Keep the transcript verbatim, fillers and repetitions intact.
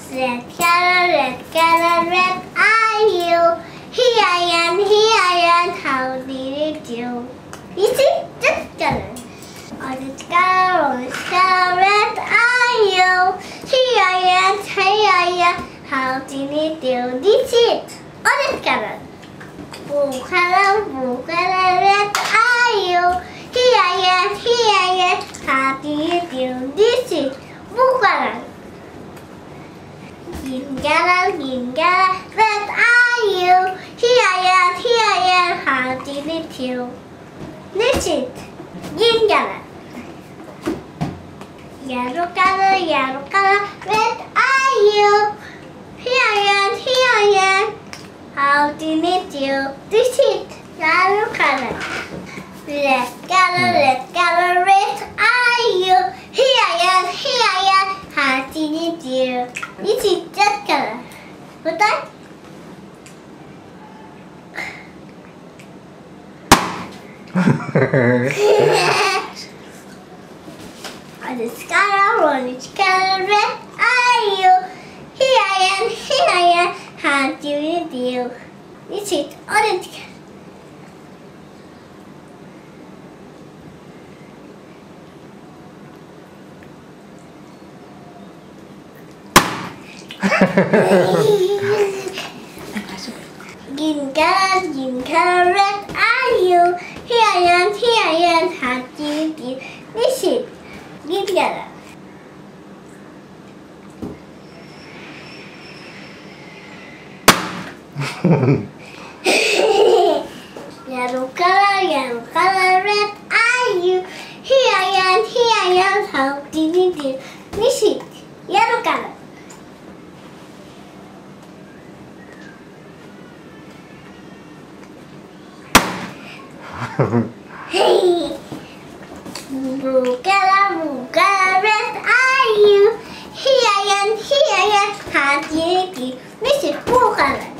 Red color, red color, red are you? Here I am, here I am, how did it do? You see, this color. Orange color, orange color, red are you? Here I am, here I am, how did it do? This is orange color. Blue color, blue color, red are you? Here I am, here I am, how did it do? This is blue color. Green color, green color, red are you? Here I am, here I am, how did it do? This is green color. Yellow color, yellow color, red are you? Here I am, here I am, how did it do? This is yellow color. Red color, red color, red are you? Here I am, here I am, how did it do? This is red color. What that? Orange color, orange color, red are you? Here I am, here I am, how do you do? This is orange color. Green color, green color, red are you? Here I am, here I am, how do you do? This is green color. Yellow color, yellow color, red are you? Here I am, here I am, how did you do? This is yellow color. Hey, blue color, blue color, red are you? Here I am, here I am, how do you do? This is blue color.